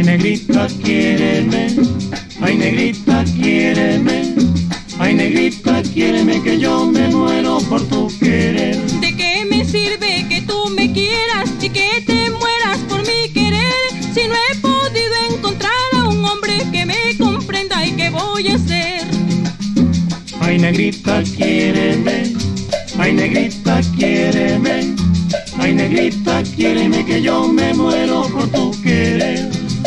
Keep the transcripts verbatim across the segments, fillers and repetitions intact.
negrita, quiéreme, ay negrita, quiéreme, ay negrita, quiéreme que yo me muero por tu querer. ¿De qué me sirve que tú me quieras y que te mueras por mi querer? Si no he podido encontrar a un hombre que me comprenda, ¿y qué voy a hacer? Ay negrita, quiéreme, ay negrita, quiéreme, ay negrita, quiéreme que yo me muero por tu querer.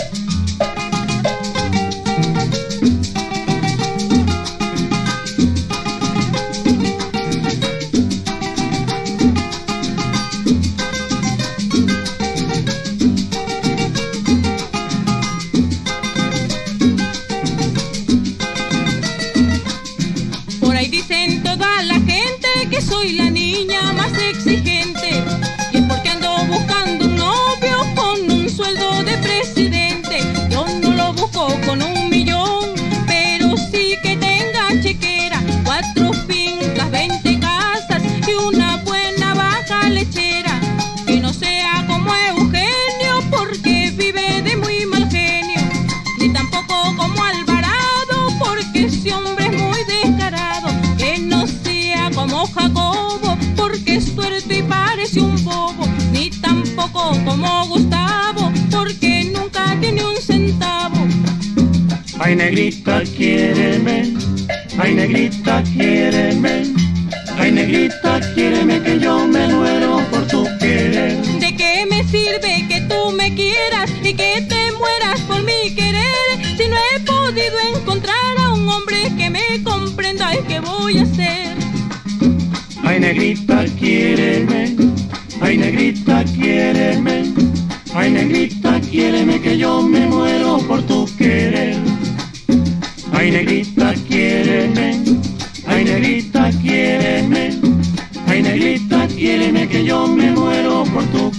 Por ahí dicen toda la gente que soy la niña más exigente, y es porque ando buscando un novio con un sueldo de presidente. Yo no lo busco con un millón, pero sí que tenga chequera, cuatro fincas, veinte casas y una buena vaca lechera. Que no sea como Eugenio, porque vive de muy mal genio, ni tampoco como Alvarado, porque ese hombre es muy descarado. Que no sea como Jacobo, porque es tuerto y parece un bobo, ni tampoco como Gustavo, porque nunca tiene un centavo. Ay negrita, quiéreme, ay negrita, quiéreme, ay negrita, quiéreme que yo me muero por tu querer. ¿De qué me sirve que tú me quieras y que te mueras por mi querer? Si no he podido encontrar a un hombre que me comprenda, ¿y qué voy a hacer? Ay negrita, quiéreme, ay negrita, quiéreme, ay negrita, quiéreme que yo me muero por tu querer. Ay negrita, quiéreme, ay negrita, quiéreme, ay negrita, quiéreme que yo me muero por tu